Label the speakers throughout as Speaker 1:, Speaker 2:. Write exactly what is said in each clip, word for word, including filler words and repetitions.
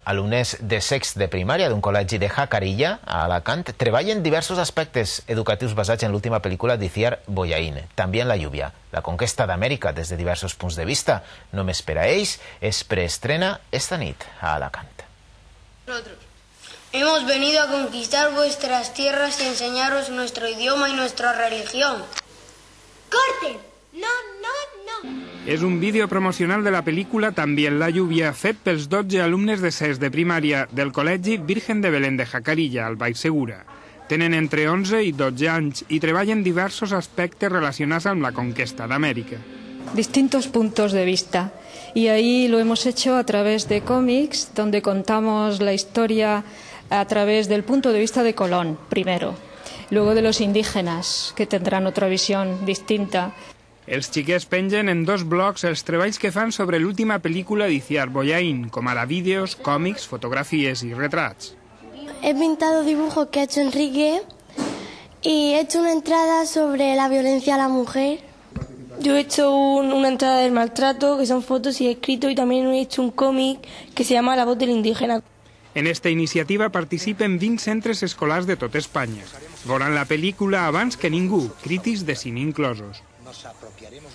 Speaker 1: Alumnes de sext de primària d'un col·legi de Jacarilla, a Alacant, treballen diversos aspectes educatius basats en l'última pel·lícula d'Itziar Boyaín, també en la lluvia, la conquesta d'Amèrica des de diversos punts de vista. Només per a ells es preestrena esta nit a Alacant.
Speaker 2: Nosotros hemos venido a conquistar vuestras tierras y enseñaros nuestro idioma y nuestra religión.
Speaker 3: ¡Corten! No, no, no!
Speaker 4: És un vídeo promocional de la pel·lícula També en la lluvia, fet pels dotze alumnes de sexto de primària del col·legi Virgen de Belén de Jacarilla, al Baix Segura. Tenen entre onze i dotze anys i treballen diversos aspectes relacionats amb la conquesta d'Amèrica.
Speaker 5: Distintos puntos de vista. Y ahí lo hemos hecho a través de cómics, donde contamos la historia a través del punto de vista de Colón, primero. Luego de los indígenas, que tendrán otra visión distinta.
Speaker 4: Els xiquets pengen en dos blocs els treballs que fan sobre l'última pel·lícula d'Itziar Boyaín, com ara vídeos, còmics, fotografies i retrats.
Speaker 6: He pintado dibujos que ha hecho Enrique y he hecho una entrada sobre la violencia a la mujer.
Speaker 7: Yo he hecho un, una entrada del maltrato, que son fotos y he escrito, y también he hecho un cómic que se llama La voz del indígena.
Speaker 4: En esta iniciativa participen vint centres escolars de tot Espanya. Veuran la pel·lícula abans que ningú, crítics de cine inclosos.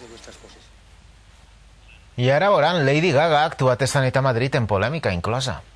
Speaker 1: I ara veuran Lady Gaga ha actuat esta nit a Madrid en polèmica inclosa.